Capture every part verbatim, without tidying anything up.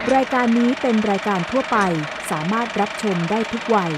รายการนี้เป็นรายการทั่วไปสามารถรับชมได้ทุกวัย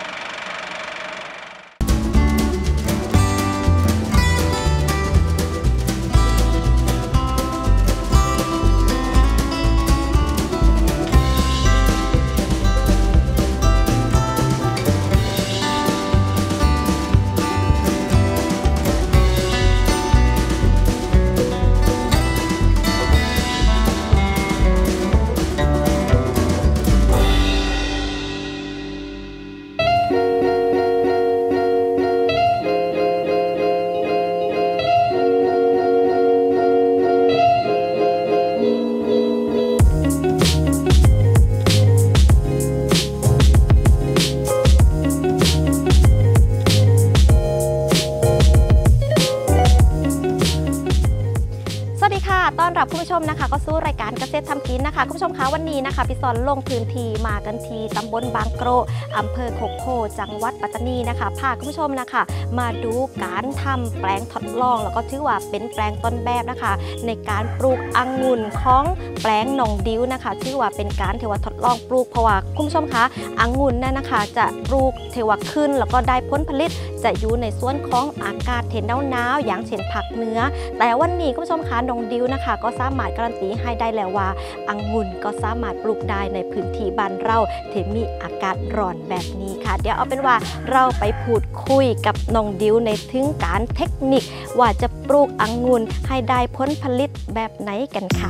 ต้อนรับคุณผู้ชมนะคะก็สู้รายการเกษตรทำกินนะคะคุณผู้ชมคะวันนี้นะคะพี่สอนลงพื้นที่มากันที่ตำบลบางโกรอำเภอโคกโพจังหวัดปัตตานีนะคะพาคุณผู้ชมนะคะมาดูการทำแปลงทดลองแล้วก็ถือว่าเป็นแปลงต้นแบบนะคะในการปลูกองุ่นของแปลงหนองดิ้วนะคะถือว่าเป็นการเทวทดลองปลูกเพราะว่าคุณผู้ชมคะองุ่นนั่นนะคะจะปลูกเทวขึ้นแล้วก็ได้ผลผลิตจะอยู่ในส่วนของอากาศเทนหนาวๆอย่างเช่นผักเนื้อแต่วันนี้คุณผู้ชมคะหนองดิ้วนะคะก็สามารถการันตีให้ได้แล้วว่าองุ่นก็สามารถปลูกได้ในพื้นที่บ้านเราที่มีอากาศร้อนแบบนี้ค่ะเดี๋ยวเอาเป็นว่าเราไปพูดคุยกับน้องดิวในถึงการเทคนิคว่าจะปลูกองุ่นให้ได้ผลผลิตแบบไหนกันค่ะ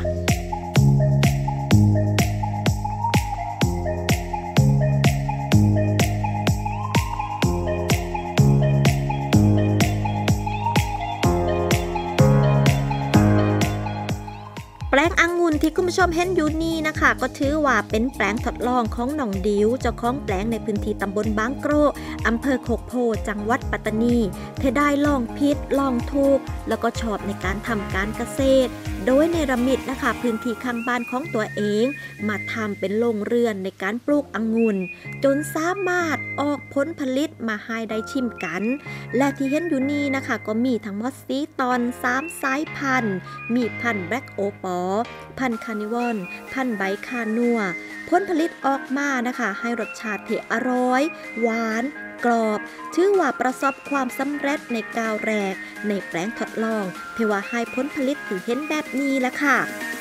แปลงองุ่นที่คุณผู้ชมเห็นอยู่นี่นะคะก็ถือว่าเป็นแปลงทดลองของน้องดิวเจ้าของแปลงในพื้นที่ตำบลบางโกรอำเภอโคกโพจังหวัดปัตตานีเธอได้ลองพิษลองทุกแล้วก็ชอบในการทำการเกษตรโดยในระมิดนะคะพื้นที่ข้างบ้านของตัวเองมาทำเป็นโรงเรือนในการปลูกองุ่นจนสามารถออกผลผลิตมาให้ได้ชิมกันและที่เห็นอยู่นี่นะคะก็มีทั้งหมดสี่ตอนสามสายพันธุ์มีพันธุ์แบล็กโอปอพันธุ์คาร์นิวอนพันธุ์ใบคานัวผลผลิตออกมานะคะให้รสชาติที่อร่อยหวานกรอบถือว่าประสบความสำเร็จในก้าวแรกในแปลงทดลองเทว่าให้ผลผลิตที่เห็นแบบนี้แหละค่ะ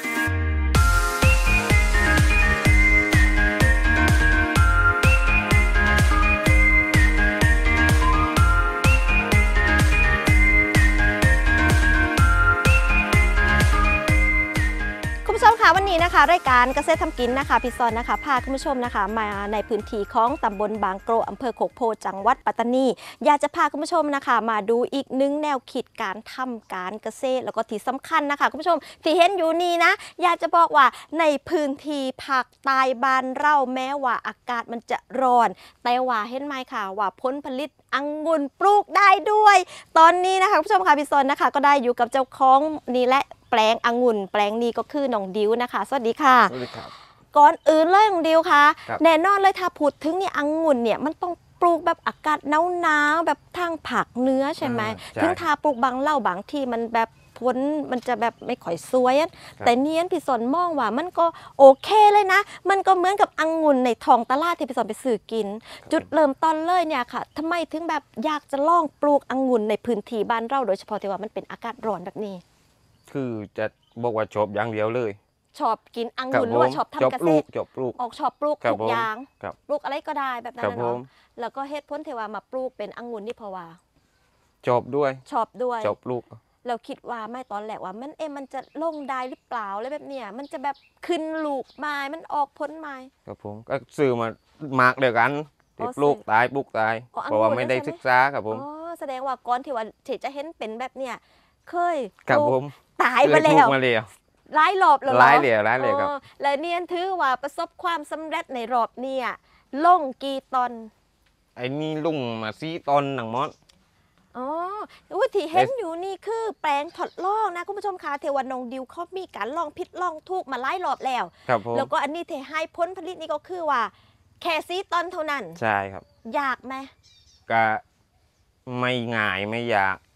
คุณผู้ชมคะวันนี้นะคะรายการเกษตรทำกินนะคะพี่ซอนนะคะพาคุณผู้ชมนะคะมาในพื้นที่ของตำบลบางโกรอำเภอโคกโพจังหวัดปัตตานีอยากจะพาคุณผู้ชมนะคะมาดูอีกหนึ่งแนวคิดการทำการเกษตรแล้วก็ที่สำคัญนะคะคุณผู้ชมที่เห็นอยู่นี่นะอยากจะบอกว่าในพื้นที่ภาคใต้บ้านเราแม้ว่าอากาศมันจะร้อนแต่ว่าเห็นไหมค่ะว่าผลผลิตองุ่นปลูกได้ด้วยตอนนี้นะคะคุณผู้ชมค่ะพี่ซอนนะคะก็ได้อยู่กับเจ้าของนี่และแปลงองุ่นแปลงนี้ก็คือน้องดิวนะคะสวัสดีค่ะสวัสดีครับก่อนอื่นเลยน้องดิวค่ะแน่นอนเลยถ้าพูดถึงนี่องุ่นเนี่ยมันต้องปลูกแบบอากาศหนาวๆแบบทางผักเนื้อใช่ไหมถึงถ้าปลูกบางเล่าบางที่มันแบบพ้นมันจะแบบไม่ค่อยสวยแต่เนี้ยพี่สนมองว่ามันก็โอเคเลยนะมันก็เหมือนกับองุ่นในท้องตลาดที่พี่สนไปซื้อกินจุดเริ่มต้นเลยเนี่ยค่ะทำไมถึงแบบอยากจะลองปลูกองุ่นในพื้นที่บ้านเราโดยเฉพาะที่ว่ามันเป็นอากาศร้อนแบบนี้คือจะบอกว่าชอบอย่างเดียวเลยชอบกินองุ่นหรือว่าชอบทำเกษตรชอบปลูกออกชอบปลูกทุกอย่างปลูกอะไรก็ได้แบบนั้นเนาะแล้วก็เฮ็ดพ้นเทวามาปลูกเป็นองุ่นนี่เพราะว่าชอบด้วยชอบด้วยชอบปลูกเราคิดว่าไม่ตอนแรกว่ามันเอ๊ะมันจะลงได้หรือเปล่าอะไรแบบเนี้ยมันจะแบบขึ้นลูกไม้มันออกผลไม้ครับผมก็ซื้อมามากเดียวกันที่ปลูกตายปลูกตายเพราะว่าไม่ได้ศึกษาครับผมอ๋อแสดงว่าก่อนที่ว่าจะเห็นเป็นแบบเนี้ยเคยครับผมตายมาแล้วหลายรอบแล้วหลายเหลี่ยหลายเหลี่ยครับแล้วเนี่ยถือว่าประสบความสำเร็จในรอบนี้ลงกี่ตอนไอ้นี่ลุงมาซีตอนหนังมอสอ๋อวิธีเห็นอยู่นี่คือแปลงทดลองนะคุณผู้ชมคะเทวันงดิวเขามีการลองพิษลองทุกมาหลายรอบแล้วแล้วก็อันนี้เทให้ผลผลิตนี่ก็คือว่าแค่ซีตอนเท่านั้นใช่ครับยากไหมก็ไม่ง่ายไม่ยาก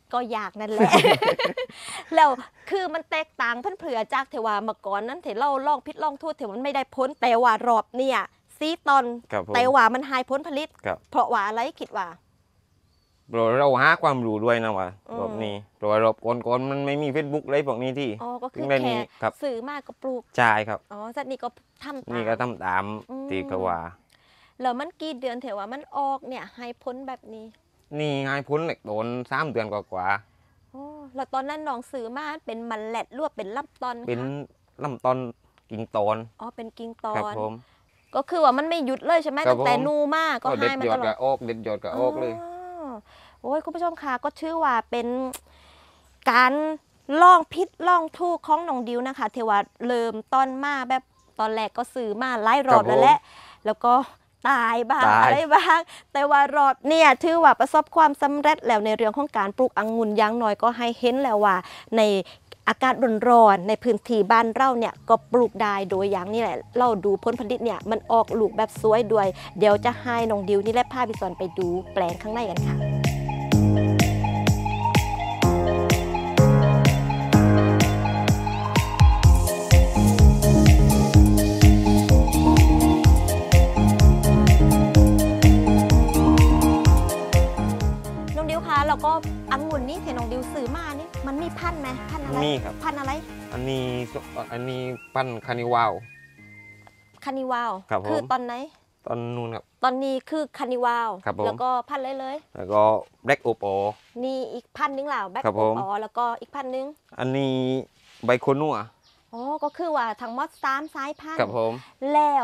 ก็อยากนั่นแหละ แล้วคือมันแตกต่างเพิ่นเผื่อจากเทว่าเมื่อก่อนนั้นเทเราลองพิษลองโทษเทมันไม่ได้พ้นแต่ว่ารอบเนี่ยซีตอนแต่ว่ามันหายพ้นผลิตเพราะว่าอะไรคิดว่าเราหาความรู้ด้วยนะว่าแบบนี้เพราะว่ารอบก่อนๆมันไม่มี Facebook เลยพวกนี้ที่อ๋อก็คือแค่สื่อมากก็ปลูกใช่ครับอ๋อสัตว์นี่ก็ทำตามนี่ก็ทำตามตีกว่าแล้วมันกี่เดือนเถอะว่ามันออกเนี่ยให้พ้นแบบนี้นี่ให้พ้นเหล็กโดนสามเดือนกว่าๆอ๋อแล้วตอนนั้นน้องซื้อมาเป็นมันแหลดรวบเป็นลำตอนเป็นลำตอนกิ่งตอนอ๋อเป็นกิ่งตอนครับผมก็คือว่ามันไม่หยุดเลยใช่ไหมตั้งแต่นูมากก็ให้มันตลอดเด็ดยอดกับโอกเด็ดยอดกับโอกเลยโอ้ยคุณผู้ชมค่ะก็ชื่อว่าเป็นการลองพิษลองทูกของน้องดิวนะคะเทว่าเริ่มต้นมาแบบตอนแรกก็ซื้อมาไล่รอบแล้วแหละแล้วก็ตายบ้างอะไรบ้างแต่ว่ารอบเนี่ยถือว่าประสบความสำเร็จแล้วในเรื่องของการปลูกองุ่นอย่างน้อยก็ให้เห็นแล้วว่าในอากาศร้อนๆในพื้นที่บ้านเราเนี่ยก็ปลูกได้โดยอย่างนี้แหละเราดูผลผลิตเนี่ยมันออกลูกแบบสวยด้วยเดี๋ยวจะให้น้องดิวนี่แหละพาพี่สอนไปดูแปลงข้างในกันค่ะแล้วก็องุ่นนี่เทน้องดิวซื้อมานี่มันมีพันธุ์ไหมพันธุ์อะไรมีครับพันธุ์อะไรอันนี้อันนี้พันธุ์คานิวาวคานิวาวคือตอนไหนตอนนู้นครับตอนนี้คือคานิวาวแล้วก็พันธุ์อะไรเลยแล้วก็แบล็กโอโปนี่อีกพันธุ์นึงเหล่าแบล็กโอโปแล้วก็อีกพันธุ์นึงอันนี้ใบโคนัวอ๋อก็คือว่าทั้งหมดสามสายพันธุ์ครับผมแล้ว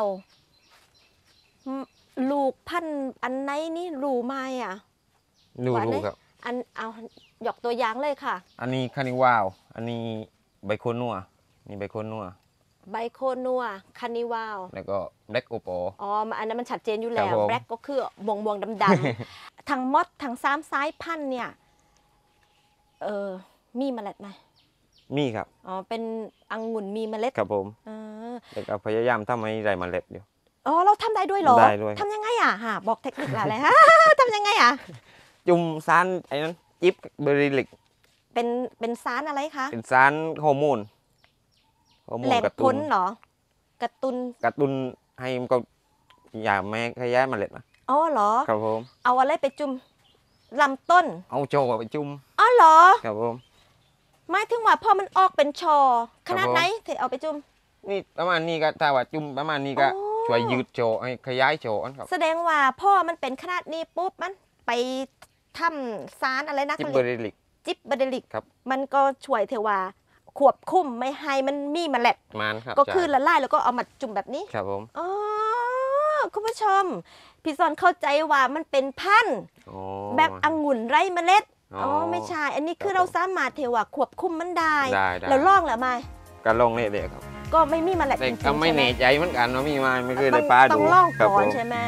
ลูกพันธุ์อันไหนนี่รู้ไหมอ่ะรู้รู้ครับอันเอาหยกตัวอย่างเลยค่ะอันนี้คานิวาวอันนี้ใบโคนัวนี่ใบโคนัวใบโคนัวคานิวาวแล้วก็แบล็กโอโปอ๋ออันนั้นมันชัดเจนอยู่แล้วแบล็กก็คือม่วงม่วงดำดำทั้งมดทั้งสามสายพันธุ์เนี่ยเออมีเมล็ดไหมมีครับอ๋อเป็นองุ่นมีเมล็ดครับผมแต่ก็พยายามทำให้ได้เมล็ดอยู่อ๋อเราทำได้ด้วยเหรอได้ด้วยทำยังไงอ่ะฮะบอกเทคนิคอะไรฮะทำยังไงอ่ะจุ่มสารไอ้นั้นจิบเบอริลิกเป็นเป็นสารอะไรคะเป็นสารฮอร์โมนแหล่งพ้นเหรอกระตุ้นกระตุ้นให้มันก็อย่าแม่ขยายเมล็ดนะอ๋อเหรอครับผมเอาอะไรไปจุ่มลำต้นเอาโจไปจุ่มอ๋อเหรอครับผมหมายถึงว่าพอมันออกเป็นชอขนาดไหนเธอเอาไปจุ่มนี่ประมาณนี้ก็ถ้าว่าจุ่มประมาณนี้ก็ช่วยยืดโจให้ขยายโจครับแสดงว่าพ่อมันเป็นขนาดนี้ปุ๊บมันไปทำสารอะไรนะจิบเบอริลิกจิบเบอริลิกครับมันก็ช่วยเทว่าควบคุมไม่ให้มันมีเมล็ดมันครับก็คือละลายแล้วก็เอามาจุ่มแบบนี้ครับผมอ๋อคุณผู้ชมพี่สอนเข้าใจว่ามันเป็นพันธุ์แบบองุ่นไร้เมล็ดอ๋อไม่ใช่อันนี้คือเราสามารถเทว่าควบคุมมันได้แล้วล่องหรือไม่การล่องนี่เด็กครับก็ไม่มีเมล็ดจริงๆก็ไม่แน่ใจเหมือนกันว่ามีมาไม่เคยได้ปลาดูต้องล่องก่อนใช่ไหม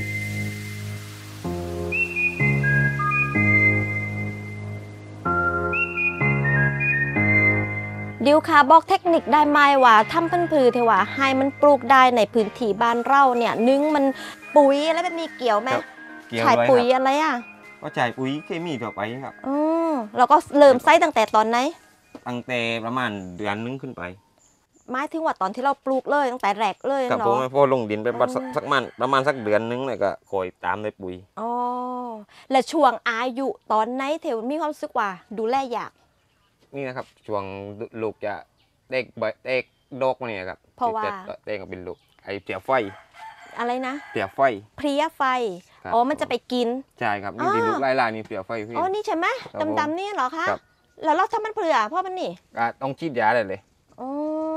ดิวค่ะบอกเทคนิคได้ไหมว่าทำพันธุ์พืชเทว่าให้มันปลูกได้ในพื้นที่บ้านเราเนี่ยนึ่งมันปุ๋ยอะไรแบบนี้เกี่ยวไหมใช้ปุ๋ยอะไรอ่ะก็ใช้ปุ๋ยเคมีทั่วไปครับอือแล้วก็เริ่มใส่ตั้งแต่ตอนไหนตั้งแต่ประมาณเดือนนึงขึ้นไปหมายถึงว่าตอนที่เราปลูกเลยตั้งแต่แรกเลยเนาะครับผมพอลงดินไปสักมันประมาณสักเดือนนึงเนี่ยก็คอยตามในปุ๋ยอ๋อและช่วงอายุตอนไหนเทวมีความรู้สึกว่าดูแลยากนี่นะครับช่วงลูกจะเด็กเด็กโดกมาเนี่ยครับเพราะว่าเด็กเป็นลูกไอเปียไฟอะไรนะเปียไฟเพลียไฟอ๋อมันจะไปกินใช่ครับนี่ลูกลายๆนี่เปียไฟพี่อ๋อนี่ใช่ไหมดำๆนี่เหรอคะแล้วเราทำมันเปลือกเพราะมันนี่ต้องฉีดยาเลยเลยอ๋อ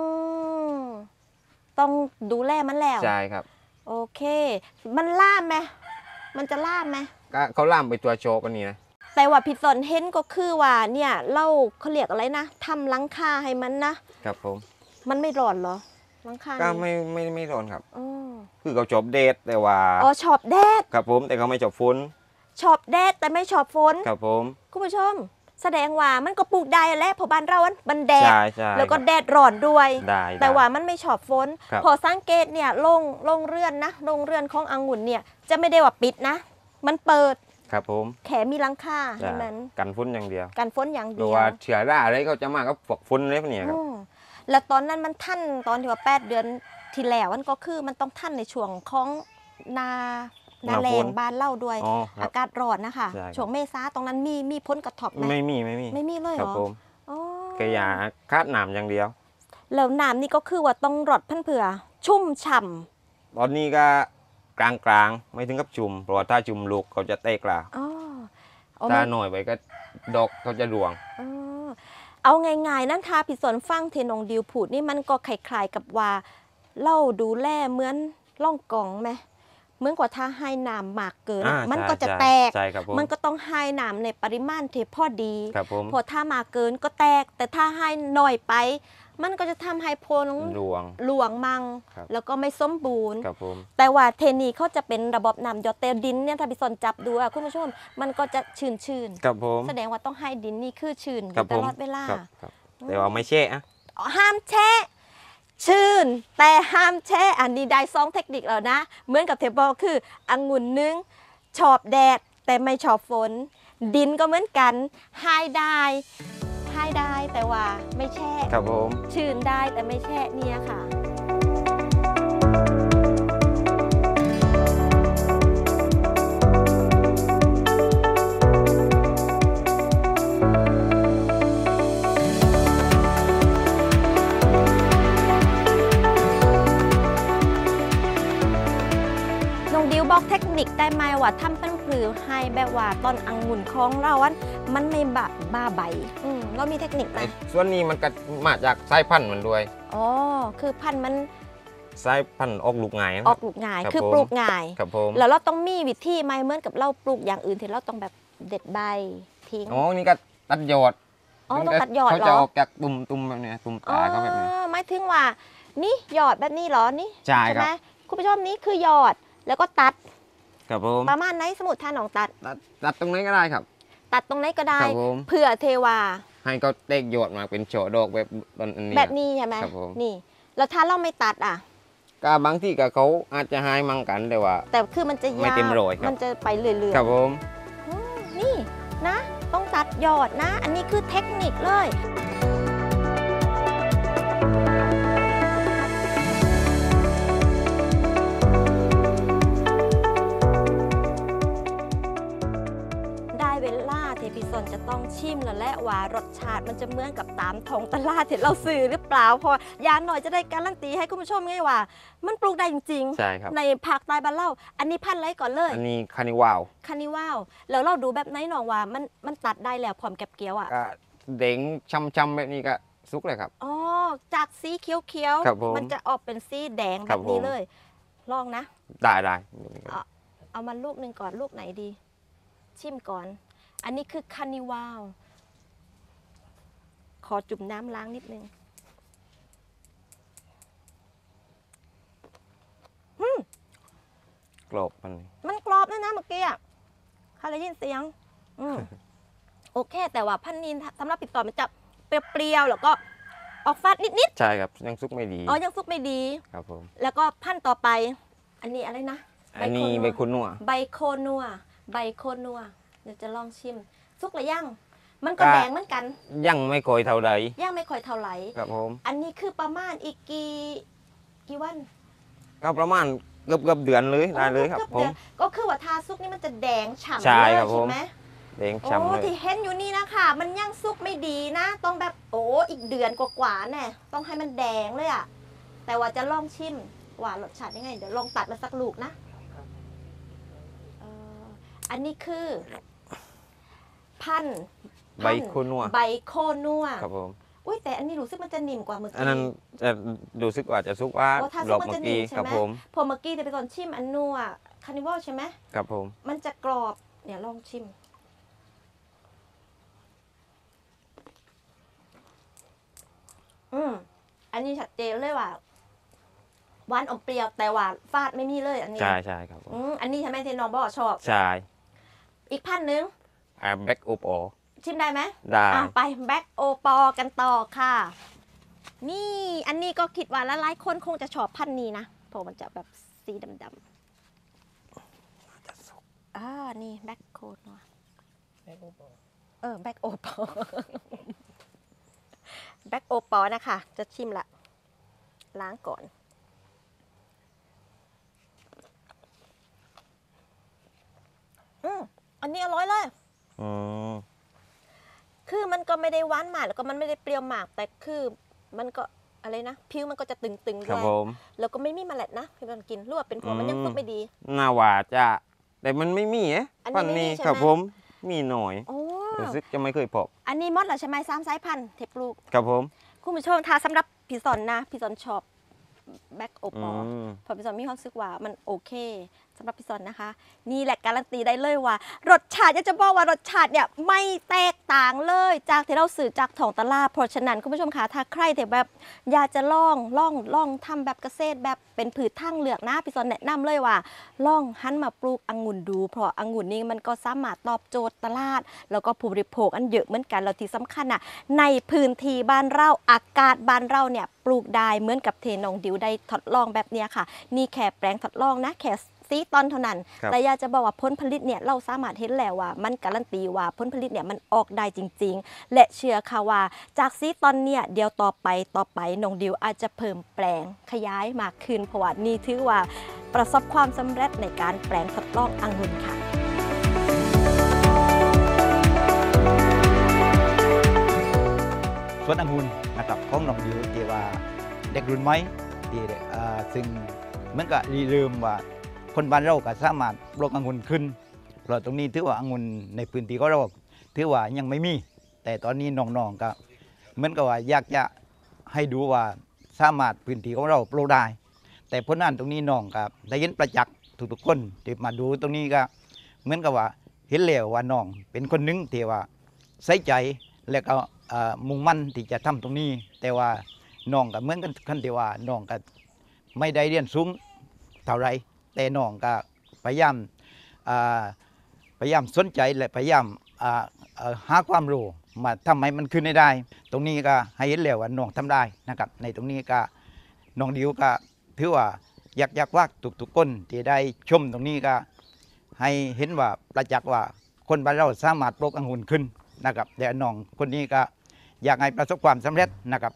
ต้องดูแลมันแล้วใช่ครับโอเคมันล่ามไหมมันจะล่ามไหมเขาล่ามไปตัวโชกันนี่นะแต่ว่าพี่สนเห็นก็คือว่าเนี่ยเราเขาเรียกอะไรนะทำหลังคาให้มันนะครับผมมันไม่ร้อนเหรอหลังคาก็ไม่ไม่ไม่ร้อนครับคือเขาชอบแดดแต่ว่าอ๋อชอบแดดครับผมแต่เขาไม่ชอบฝนชอบแดดแต่ไม่ชอบฝนครับผมคุณผู้ชมแสดงว่ามันก็ปลูกได้แหละเพราะบ้านเรามันแดดแล้วก็แดดร้อนด้วยแต่ว่ามันไม่ชอบฝนพอสังเกตเนี่ยลงลงเรือนนะลงเรือนขององุ่นเนี่ยจะไม่ได้ว่าปิดนะมันเปิดครับผมแขมีหลังคาให้มันกันฝุ่นอย่างเดียวกันฝนอย่างเพเดีราะยวว่าเชื้อราอะไรเขาจะมาก็พวกฝุ่นอะไรพวกเนี้ยครับอืมแล้วตอนนั้นมันท่านตอนที่ว่าแปดเดือนที่แล้วมันก็คือมันต้องท่านในช่วงของนานาแรงบ้านเล่าด้วยอ๋อครัอาบกาศร้อนนะคะใช่ครับช่วงเมษาตรงนั้นมีมีผลกระทบไหมไม่มีไม่มีไม่มีเลยคเหรัรบอผมอ๋อแค่ยาคาดหนามอย่างเดียวแล้วน้ำนี่ก็คือว่าต้องรดเพื่อนเผื่อชุ่มฉ่ตอนนี้ก็กลางกลางๆไม่ถึงกับจุ่มเพราะว่าถ้าจุ่มลูกเขาจะเตะกลาำอ๋อเอาถ้ามาหน่อยไปก็ดอกเขาจะรวงอ๋อเอาง่ายๆนั่นทาผิดสนฟังเทนองดิวพูดนี่มันก็คล้ายๆกับว่าเล่าดูแลเหมือนล่องกองไหมเหมือนกว่าถ้าให้น้ำหมากเกินอ่ามันใช่ก็จะใช่แตกใช่ครับผมมันก็ต้องให้น้ำในปริมาณที่พอดีครับผมพอถ้ามาเกินก็แตก แต่ถ้าให้น้อยไป มันก็จะทำให้โพลงรวงหลวงมังครับแล้วก็ไม่สมบูรณ์ครับผมแต่ว่าเทนีเขาจะเป็นระบบน้ำหยดเตดินเนี่ยถ้าพี่สนจับดูอะคุณผู้ชม มันก็จะชื้นชื้นๆครับผมแสดงว่าต้องให้ดินนี่คือชื้นอครับยู่ตผมลอดเวลาครับครับแต่ว่าไม่แช่อะอ๋อห้ามแช่ชื้นแต่ห้ามแช่อันนี้ได้สองเทคนิคแล้วนะ เหมือนกับเทปบอลคือองุ่นนึงชอบแดดแต่ไม่ชอบฝน ดินก็เหมือนกันให้ได้ให้ได้แต่ว่าไม่แช่ครับผมชื้นได้แต่ไม่แช่เนี่ยค่ะ น้องดิวบอกเทคนิคได้ไหมว่าทำเป็นปลือให้แบบว่าตอนองุ่นของเราอันมันไม่บะบ้าใบอืมเรามีเทคนิคไหมไอ้ส่วนนี้มันก็มาจากสายพันธุ์มันด้วยอ๋อคือพันธุ์มันสายพันธุ์ออกลูกง่ายนะอคอรักบลูกง่ายครับคือผมปลูกง่ายครับผมแล้วเราต้องมีวิธีไหมเหมือนกับเราปลูกอย่างอื่นที่เราต้องแบบเด็ดใบทิ้งอ๋อนี่ก็ตัดยอดอ๋อต้องตัดยอดเขาเหรจะอออกจากตุ่มตุ่มแบบเนี้ยตุ่มตาเขาแบบเนี้ยอ๋อหมายถึงว่านี่ยอดแบบนี้เหรอนี่ใช่ครับไหมคุณผู้ชมนี่คือยอดแล้วก็ตัดครับผมประมาณไหนสมมุดท่านของตัดตัดตัดตรงไหนก็ได้ครับตัดตรงไหนก็ได้ครับผมเผื่อเทวาให้เขาเตกยอดมาเป็นโฉดอกแบบอันนี้แบบนี้ใช่ไหมครับผมนี่ แล้วถ้าเราไม่ตัดอ่ะก็บางที่ก็เขาอาจจะให้มั่งกันแต่ว่าแต่คือมันจะไม่ยาวเต็มร้อยครับมันจะไปเรื่อยครับผมๆอืมนี่นะ ต้องตัดยอดนะ อันนี้คือเทคนิคเลย ได้เวลาเทพิซอนจะต้องชิมแล้วแหละว่ารสชาติมันจะเหมือนกับตามท้องตลาดที่เราซื้อหรือเปล่าเพอยาหน่อยจะได้การันตีให้คุณผู้ชมไงว่า มันปลูกได้จริงใช่ครับๆ ในภาคใต้บ้านเราอันนี้พันธุ์อะไรก่อนเลยอันนี้คานิวาวคานิว่าวแล้วเราดูแบบไหนหนองว่ามันมันตัดได้แล้วพร้อมแก็บเกี่ยวอ่ะก็เด้งช้ำๆแบบนี้ก็สุกเลยครับอ๋อจากสีเขียวครับผมมันจะออกเป็นสีแดงคแบรับบนี้ผมเลย ลองนะได้ได้เอาเอามันลูกหนึ่งก่อนลูกไหนดี ชิมก่อน อันนี้คือคานิวาว ขอจุ่มน้ำล้างนิดนึงกรอบมันมันกรอบด้วยนะเมื่อกี้อ่ะใครได้ยินเสียง อืม โอเค แต่ว่าพันนีนสำหรับปิดต่อมันจะเปรี้ยวๆแล้วก็ออกฟาดนิดใช่ครับยังสุกไม่ดีๆอ๋อยังซุกไม่ดีครับผมแล้วก็พันธุ์ต่อไป อันนี้อะไรนะอันนี้ใบคุณนัวใบโคนัวใบโคนัวเดี๋ยวจะลองชิม ซุกหรือยัง มันก็ก็แดงเหมือนกันยังไม่ค่อยเท่าใดย่างไม่ค่อยเท่าไหร่ครับผมอันนี้คือประมาณอีกกี่กี่วันก็ประมาณเกือบเกือบเดือนเลยได้เลยครับกือผมดือนก็คือว่าทาซุกนี่มันจะแดงฉ่ำใช่เลยครับผมใช่ไหมแดงโอ้ช้ำเลยที่เห็นอยู่นี่นะคะมันย่างซุกไม่ดีนะ ต้องแบบโอ้อีกเดือนกว่าๆแน่ต้องให้มันแดงเลยอะแต่ว่าจะลองชิมว่ารสชาติยังไง เดี๋ยวลองตัดมาสักลูกนะเอ่ออันนี้คือ พันธุ์ใบคุณนัวใบโคนัวครับผมอุ้ยแต่อันนี้รู้สึกมันจะนิ่มกว่าเมื่ออันกี้นั้นจะดูซึกว่าจะซุกว่าโอ้ถ้าหลซุบกมันเมื่จะอนิ่กี้มใช่ครับไหมผมพอเมื่อกี้เดี๋ยวไปก่อนชิมอันนัวคานิวัลใช่ไหมครับผมมันจะกรอบเนี่ยลองชิม อืมอันนี้ชัดเจนเลยว่าหวานอมเปรี้ยวแต่ว่าฟาดไม่มีเลยอันนี้ใช่ใช่ครับผมอืมอันนี้ใช่ไหมที่น้องบอกชอบใช่อีกพันหนึ่งอ่าแบ็กโอปอชิมได้ไหมได้อ่ะไปแบ็กโอปอกันต่อค่ะ นี่อันนี้ก็คิดว่าหลายๆคนคงจะชอบพันธุ์นี้นะเพราะมันจะแบบสีดำๆอ่านี่แบ็คโคดเนาะเออแบ็คโอปอแบ็คโอปอนะคะจะชิมละล้างก่อนอืมอันนี้อร่อยเลยอืมคือมันก็ไม่ได้หวานมากแล้วก็มันไม่ได้เปรี้ยวมากแต่คือมันก็อะไรนะผิวมันก็จะตึงๆด้วยแล้วก็ไม่มีเมล็ดนะพี่บอลกินรู้ว่าเป็นเพราะมันยังสุกไม่ดีน่าหวานจ้ะแต่มันไม่มีเอ๊ะปันนี้ครับผมมีหน่อยรู้สึกจะไม่เคยพบอันนี้มดเหรอใช่ไหมสามสายพันธุ์เทปลูกครับผมคุณผู้ชมถ้าสำหรับพี่สอนนะพี่สอนชอบแบ็คโอปอพอพี่สอนมีความรู้สึกว่ามันโอเคสำหรับพี่สอนนะคะนี่แหละการันตีได้เลยว่ารสชาติอยากจะบอกว่ารสชาติเนี่ยไม่แตกต่างเลยจากที่เราซื้อจากท้องตลาดเพราะฉะนั้นคุณผู้ชมคะถ้าใครแต่แบบอยากจะลองลองลองทำแบบเกษตรแบบเป็นผืชทางเลือกนะพี่สอนแนะนำเลยว่าลองหันมาปลูกองุ่นดูเพราะองุ่นนี่มันก็สามารถตอบโจทย์ตลาดแล้วก็ผู้บริโภคอันเยอะเหมือนกันแล้วที่สำคัญอ่ะในพื้นที่บ้านเราอากาศบ้านเราเนี่ยปลูกได้เหมือนกับเทนองดิวได้ทดลองแบบนี้ค่ะนี่แค่แปลงทดลองนะแค่ซีตอนเท่านั้นแต่อยากจะบอกว่าผลผลิตเนี่ยเราสามารถเห็นแล้วว่ามันการันตีว่าผลผลิตเนี่ยมันออกได้จริงๆและเชื่อค่ะว่าจากซีตอนเนี่ยเดี๋ยวต่อไปต่อไปน้องดิวอาจจะเพิ่มแปลงขยายมากขึ้นเพราะว่านี่ถือว่าประสบความสำเร็จในการแปลงทดลององุ่นค่ะสวนองุ่นนะครับของน้องดิวที่ว่าเด็กรุ่นใหม่ที่ซึ่งเหมือนกับรีลืมว่าคนบ้านเราก็สามารถปลูกองุ่นขึ้นเพราะตรงนี้ถือว่าองุ่นในพื้นที่ของเราถือว่ายังไม่มีแต่ตอนนี้น้องๆก็เหมือนกับว่าอยากจะให้ดูว่าสามารถพื้นที่ของเราปลูกได้แต่ผลงานตรงนี้น้องก็ได้เห็นประจักษ์ทุกๆคนที่มาดูตรงนี้ก็เหมือนกับว่าเห็นแล้วว่าน้องเป็นคนหนึ่งที่ว่าใส่ใจและก็มุ่งมั่นที่จะทำตรงนี้แต่ว่าน้องก็เหมือนกันคันที่ว่าน้องก็ไม่ได้เรียนสูงเท่าไรแต่น้องก็พยายามพยายามสนใจและพยายามหาความรู้มาทำให้มันขึ้นได้ตรงนี้ก็ให้เห็นแล้วว่าน้องทำได้นะครับในตรงนี้ก็น้องดิวก็ถือว่าอยากอยากว่าทุกๆคนที่ได้ชมตรงนี้ก็ให้เห็นว่าประจักษ์ว่าคนบ้านเราสามารถปลูกองุ่นขึ้นนะครับแต่น้องคนนี้ก็อยากให้ประสบความสำเร็จนะครับ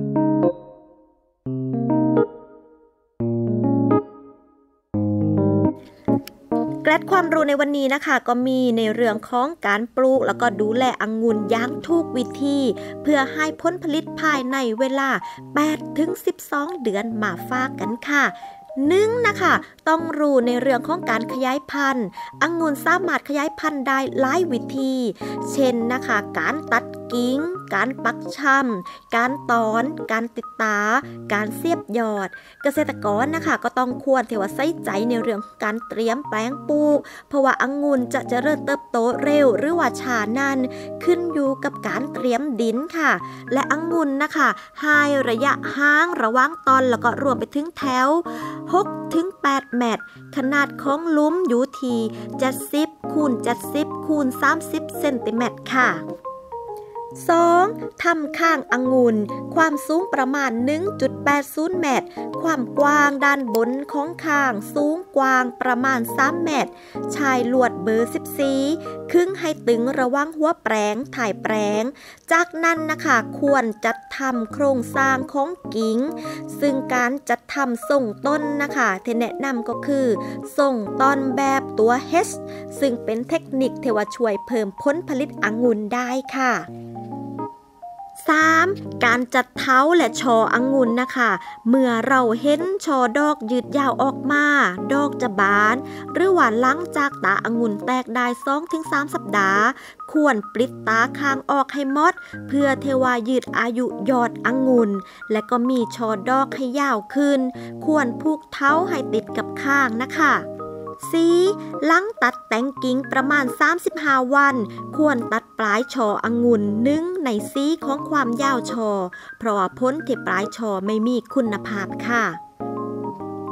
แกลดความรู้ในวันนี้นะคะก็มีในเรื่องของการปลูกแล้วก็ดูแลองุ่นอย่างถูกวิธีเพื่อให้ผลผลิตภายในเวลา แปดถึงสิบสอง เดือนมาฝากกันค่ะหนึ่งนะคะต้องรู้ในเรื่องของการขยายพันธุ์องุ่นสามารถขยายพันธุ์ได้หลายวิธีเช่นนะคะการตัดกิ่งการปักช่ำการตอนการติดตาการเสียบยอดเกษตรกรนะคะก็ต้องควรที่ว่าใส่ใจในเรื่องของการเตรียมแปลงปลูกเพราะว่าองุ่นจะเจริญเติบโตเร็วหรือว่าช้านานขึ้นอยู่กับการเตรียมดินค่ะและองุ่นนะคะให้ระยะห่างระหว่างตอนแล้วก็รวมไปถึงแถวหกถึงแปด เมตรขนาดของหลุมอยู่ที่เจ็ดสิบคูณเจ็ดสิบคูณสามสิบเซนติเมตรค่ะสองทำข้างองุ่นความสูงประมาณ หนึ่งจุดแปดศูนย์ เมตรความกว้างด้านบนของข้างสูงกว้างประมาณสามเมตรชายลวดเบอร์สิบสี่ครึ่งให้ตึงระวังหัวแปลงถ่ายแปลงจากนั้นนะคะควรจัดทำโครงสร้างของกิ่งซึ่งการจัดทำส่งต้นนะคะที่แนะนำก็คือส่งต้นแบบตัว H ซึ่งเป็นเทคนิคที่ว่าช่วยเพิ่มผลผลิตองุ่นได้ค่ะสามการจัดเท้าและชอองุ่นนะคะเมื่อเราเห็นชอดอกยืดยาวออกมาดอกจะบานหรือว่าหลังจากตาองุ่นแตกได้ สองถึงสาม สัปดาห์ควรปลิดตาข้างออกให้หมดเพื่อเทวายืดอายุยอดองุ่นและก็มีชอดอกให้ยาวขึ้นควรผูกเท้าให้ติดกับข้างนะคะสี่หลังตัดแต่งกิ่งประมาณสามสิบห้าวันควรตัดปลายชอองุ่นหนึ่งในสี่ของความยาวชอเพราะว่าพ้นที่ปลายชอไม่มีคุณภาพค่ะ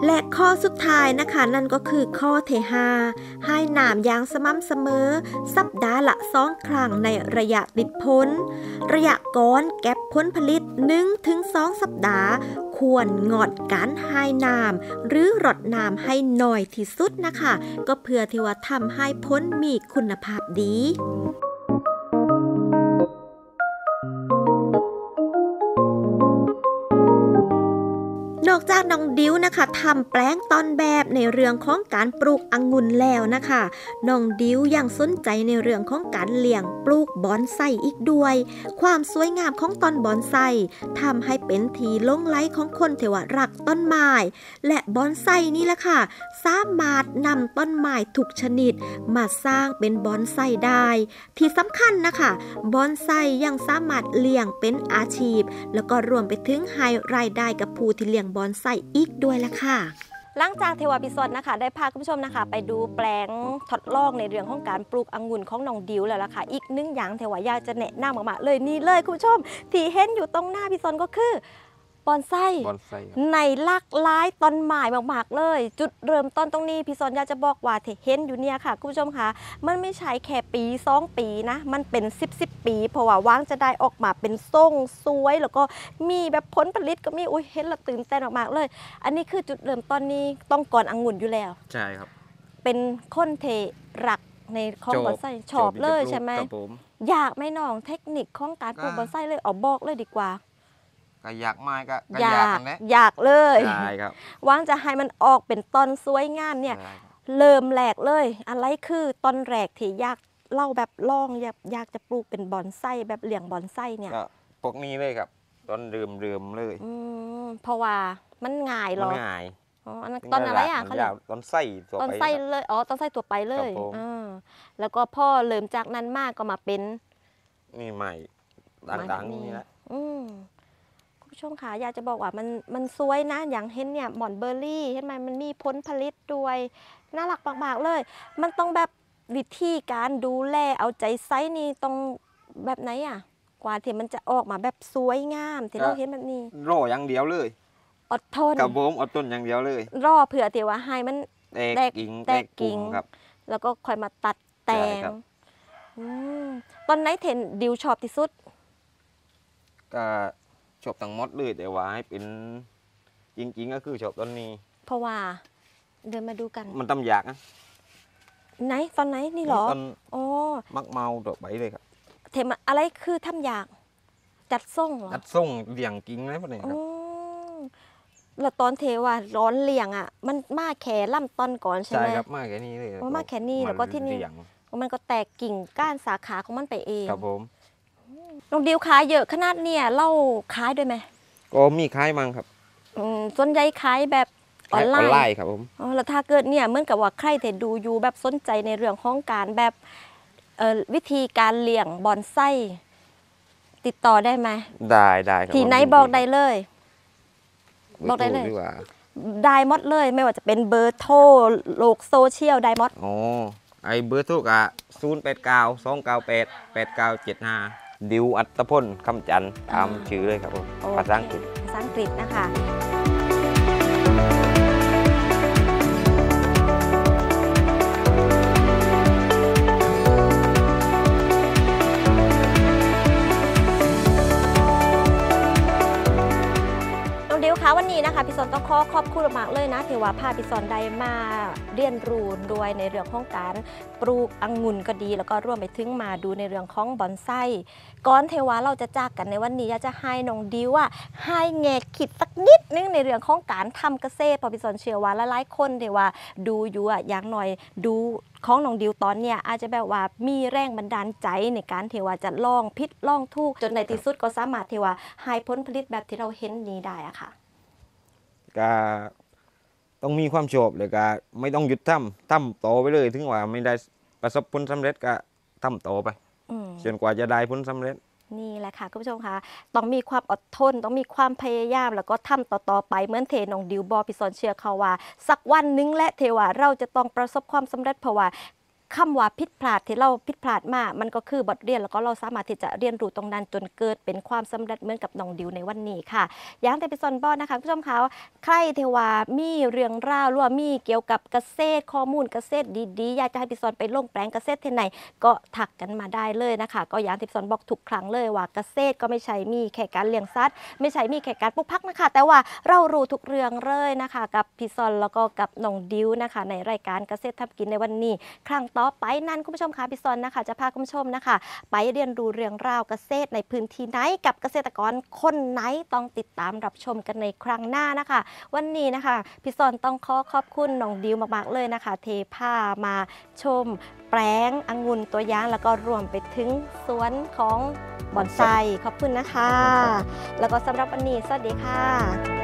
และข้อสุดท้ายนะคะนั่นก็คือข้อที่ห้าให้น้ำอย่างสม่ำเสมอสัปดาห์ละสองครั้งในระยะติดพ้นระยะก่อนเก็บผลผลิต หนึ่งถึงสอง สัปดาห์ควรงดการให้น้ำหรือรดน้ำให้น้อยที่สุดนะคะก็เพื่อที่ว่าทำให้ผลมีคุณภาพดีนอกจากน้องดิวนะคะทำแปลงต้นแบบในเรื่องของการปลูกองุ่นแล้วนะคะน้องดิวยังสนใจในเรื่องของการเลี้ยงปลูกบอนไซอีกด้วยความสวยงามของต้นบอนไซทำให้เป็นทีหลงไหลของคนที่ว่ารักต้นไม้และบอนไซนี่แหละค่ะสามารถนำต้นไม้ทุกชนิดมาสร้างเป็นบอนไซได้ที่สำคัญนะคะบอนไซยังสามารถเลี้ยงเป็นอาชีพแล้วก็รวมไปถึงให้รายได้กับผู้ที่เลี้ยงบอนไซอีกด้วยละค่ะหลังจากเทวาพิซอนนะคะได้พาคุณผู้ชมนะคะไปดูแปลงทดลองในเรื่องของการปลูกองุ่นของน้องดิวแล้วล่ะค่ะอีกหนึ่งอย่างเทวาอยากจะแนะนำมากๆเลยนี่เลยคุณผู้ชมที่เห็นอยู่ตรงหน้าพิซอนก็คือบอนไซในหลากหลายต้นไม้มากๆเลยจุดเริ่มต้นตรงนี้พิซอนอยากจะบอกว่าที่เห็นอยู่เนี่ยค่ะคุณผู้ชมคะมันไม่ใช่แค่ปีสองปีนะมันเป็นสิบสิบปีเพราะว่าว่างจะได้ออกมาเป็นทรงสวยแล้วก็มีแบบผลผลิตก็มีอุ้ยเห็นแล้วตื่นเต้นมากๆเลยอันนี้คือจุดเริ่มต้นนี้ต้องก่อนองุ่นอยู่แล้วใช่ครับเป็นคนเทรักในของบอนไซชอบเลยใช่ไหมอยากไม่น้องเทคนิคของการปลูกบอนไซเลยออกบอกเลยดีกว่าก็อยากไม้ก็อยากอยากเลยใช่ครับว่างจะให้มันออกเป็นต้นสวยงามเนี่ยเริ่มแหลกเลยอะไรคือต้นแรกที่อยากเล่าแบบล่องอยากอยากจะปลูกเป็นบอนไซแบบเลี้ยงบอนไซเนี่ยก็พวกนี้เลยครับต้นเริ่มเริ่มเลยอืมเพราะว่ามันง่ายหรอง่ายอ๋อต้นอะไรอ่ะเขาเรียกต้นไส้ตัวไปต้นไส้เลยอ๋อต้นไส้ตัวไปเลยอ่าแล้วก็พ่อเริ่มจากนั้นมากก็มาเป็นนี่ใหม่ดังๆนี่แหละอืมช่วงขาอยากจะบอกว่ามันมันสวยนะอย่างเห็นเนี่ยหม่อนเบอร์รี่เห็นไหมมันมีผลผลิตด้วยน่ารักมากๆเลยมันต้องแบบวิธีการดูแลเอาใจใส่นี่ต้องแบบไหนอ่ะกว่าที่มันจะออกมาแบบสวยงามที่เราเห็นแบบนี้รออย่างเดียวเลยอดทนกับผมอดทนอย่างเดียวเลยรอเผื่อที่ว่าให้มันแตกกิ่งแตกกิ่งแล้วก็ค่อยมาตัดแต่งตอนไหนเทนดิวชอบที่สุดก็ชอบทั้งหมดเลยแต่ว่าให้เป็นจริงๆก็คือชอบต้นนี้เพราะว่าเดินมาดูกันมันตำยากนะไหนตอนไหนนี่หรออ๋อมักเมาดอกใบเลยครับเทมอะไรคือทำยากจัดส่งเหรอจัดส่งเลี้ยงกิ่งอะไรพวกนี้ครับแล้วตอนเทว่าร้อนเลี้ยงอ่ะมันมาแค่ลำต้นก่อนใช่ไหมใช่ครับมาแค่นี้เลยมาแค่นี้แล้วก็ที่นี่มันก็แตกกิ่งก้านสาขาของมันไปเองครับผมน้องดิวขายเยอะขนาดเนี่ยเล่าขายด้วยไหมก็มีขายมั้งครับส่วนใหญ่ขายแบบออนไลน์ออนไลน์ครับผมอ๋อแล้วถ้าเกิดเนี่ยเหมือนกับว่าใครที่ดูอยู่แบบสนใจในเรื่องของการแบบวิธีการเลี้ยงบอนไซติดต่อได้ไหมได้ได้ครับที่ไหนบอกได้เลยบอกได้เลยได้หมดเลยไม่ว่าจะเป็นเบอร์โทรโลกโซเชียลได้หมดอ๋อไอเบอร์โทรกะศูนย์แปดเก้าสองเก้าแปดแปดเก้าเจ็ดห้าดิวอัตพลคำจันทร์ตามชื่อเลยครับผมภาษาอังกฤษภาษาอังกฤษนะคะ คะวันนี้นะคะพี่สนต้องขอขอบคุณมากเลยนะที่ว่าพาพี่สนได้มาเรียนรู้ด้วยในเรื่องของการปลูกองุ่นก็ดีแล้วก็ร่วมไปถึงมาดูในเรื่องของบอนไซก่อนเทวาเราจะจากกันในวันนี้อยากจะให้น้องดิวว่าให้แง่คิดสักนิดนึงในเรื่องของการทำเกษตรพอพี่สนเชื่อว่าหลายๆคนเทวาดูอยู่อะอย่างหน่อยดูของน้องดิวตอนเนี้ยอาจจะแบบว่ามีแรงบันดาลใจในการเทวาจะลองพิษลองทุกจนในที่สุดก็สามารถเทวาให้ผลผลิตแบบที่เราเห็นนี้ได้อะค่ะก็ต้องมีความชอบเลยก็ไม่ต้องหยุดทำทำต่อไปเลยถึงว่าไม่ได้ประสบผลสำเร็จก็ทำต่อไปจนกว่าจะได้ผลสำเร็จนี่แหละค่ะคุณผู้ชมคะต้องมีความอดทนต้องมีความพยายามแล้วก็ทำต่อๆไปเหมือนเทน้องดิวบอพิสอนเชื่อเขาว่าสักวันนึงและเทว่าเราจะต้องประสบความสำเร็จเพราะว่าคำว่าผิดพลาดที่เราผิดพลาดมามันก็คือบทเรียนแล้วก็เราสามารถที่จะเรียนรู้ตรงนั้นจนเกิดเป็นความสำเร็จเหมือนกับน้องดิวในวันนี้ค่ะอย่างแต่พี่ซอนบอนะคะผู้ชมคะใครเทว่ามีเรื่องราวหรือว่ามีเกี่ยวกับเกษตรข้อมูลเกษตรดีๆอยากจะให้พี่ซอนไปลงแปลงเกษตรที่ไหนก็ทักกันมาได้เลยนะคะก็อย่างที่พี่ซอนบอกทุกครั้งเลยว่าเกษตรก็ไม่ใช่มีแค่การเลี้ยงสัตว์ไม่ใช่มีแค่การปลูกผักนะคะแต่ว่าเรารู้ทุกเรื่องเลยนะคะกับพี่ซอนแล้วก็กับน้องดิวนะคะในรายการเกษตรทำกินในวันนี้ครั้งต่อไปนั้นคุณผู้ชมคะพี่ซอนนะคะจะพาคุณผู้ชมนะคะไปเรียนรู้เรื่องราวเกษตรในพื้นที่ไหนกับเกษตรกรคนไหนต้องติดตามรับชมกันในครั้งหน้านะคะวันนี้นะคะพี่ซอนต้องขอขอบคุณน้องดิวมากๆเลยนะคะเทพามาชมแปลงองุ่นตัวอย่างแล้วก็รวมไปถึงสวนของบอนไซขอบคุณนะคะแล้วก็สำหรับวันนี้สวัสดีค่ะ